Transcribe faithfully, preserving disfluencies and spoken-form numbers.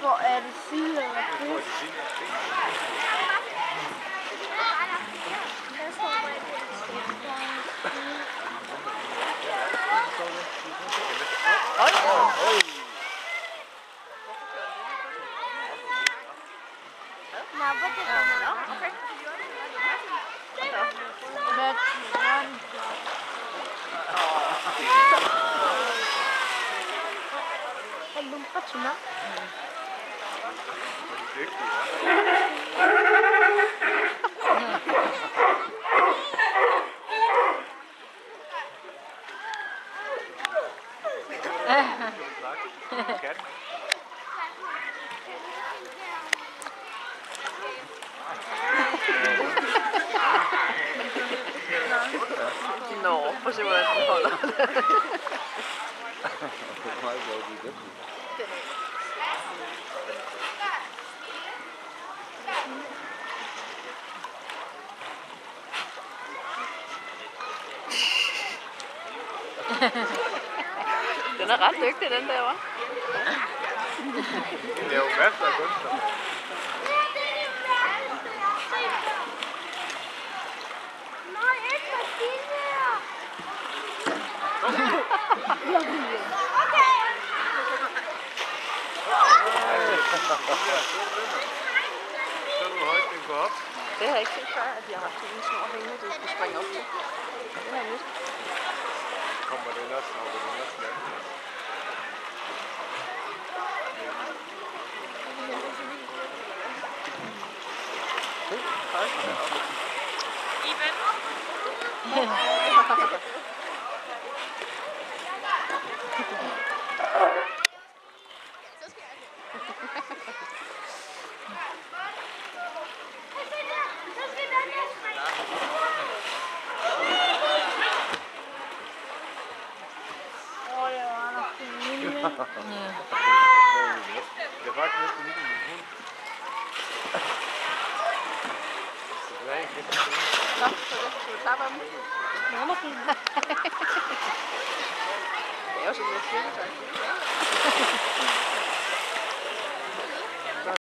Hvor er det side eller kryds? Oj! Oj! Nå, hvor det kommer. Okay. That's one. Er du lumper til mig? Nå, prøv at se, hvordan den holder. Den er ret dygtig, den der, hva'? Det er jo masser af kunstner. Nej, ikke for din her. Okay. Så er du højt, den går op. Det har jeg ikke set før, at de har haft sådan en snor hængende, det skulle springe op til. Det har jeg nyt. Kommer den også, når den også lander. Det er faktisk næsten ikke en hund. Det er ikke Nå, så det. Skal du klappe af dem? Nå, måske.